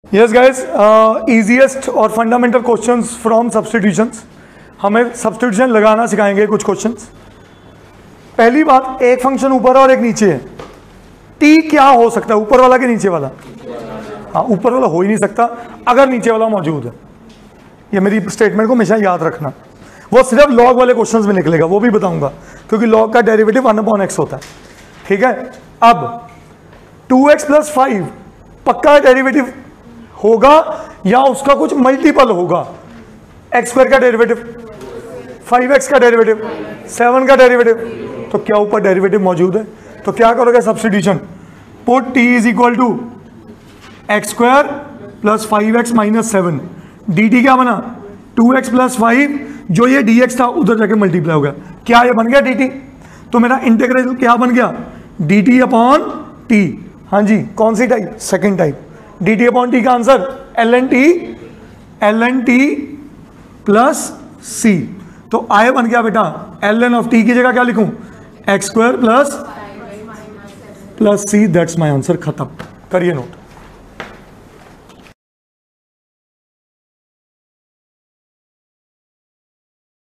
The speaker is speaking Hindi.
यस गाइस, इजीएस्ट और फंडामेंटल क्वेश्चंस फ्रॉम सब्स्टिट्यूशंस। हमें सब्स्टिट्यूशन लगाना सिखाएंगे कुछ क्वेश्चंस। पहली बात, एक फंक्शन ऊपर और एक नीचे है, टी क्या हो सकता है, ऊपर वाला कि नीचे वाला? हाँ, ऊपर वाला हो ही नहीं सकता अगर नीचे वाला मौजूद है। ये मेरी स्टेटमेंट को हमेशा याद रखना। वो सिर्फ लॉग वाले क्वेश्चंस में निकलेगा, वो भी बताऊंगा, क्योंकि लॉग का डेरिवेटिव 1/x होता है। ठीक है, अब 2x + 5 पक्का डेरिवेटिव होगा या उसका कुछ मल्टीपल होगा? x² का डेरिवेटिव, 5x का डेरिवेटिव, 7 का डेरिवेटिव, तो क्या ऊपर डेरिवेटिव मौजूद है? तो क्या करोगे substitution, put t = x² + 5x - 7, dt क्या बना 2x + 5, जो ये dx था उधर जाके मल्टीप्लाई हो गया, क्या ये बन गया dt? तो मेरा इंटीग्रल क्या बन गया, dt/t। हाँ जी, कौन सी टाइप? Second type. dt/t का आंसर ln t + c। तो i बन गया बेटा ln की जगह क्या लिखूं, x² + c। That's my answer. खत्म, करिए नोट।